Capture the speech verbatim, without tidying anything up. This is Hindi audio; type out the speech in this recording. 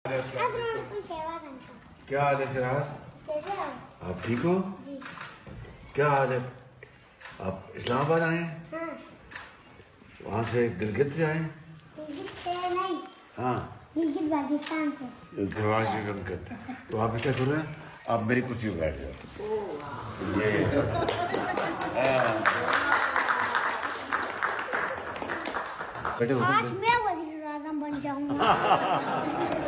क्या हाल है फिराज? आप ठीक हो? क्या हाल है? आप इस्लामाबाद आए हैं? हाँ। वहाँ से गिलगित से आए? गिलगित से नहीं। हाँ। गिलगित बाल्टिस्तान से। गिलगित। तो आप क्या कर रहे हैं? आप मेरी कुर्सी पे बैठ जाओ। ये आज मैं वज़ीर-ए-आज़म बन जाऊंगा।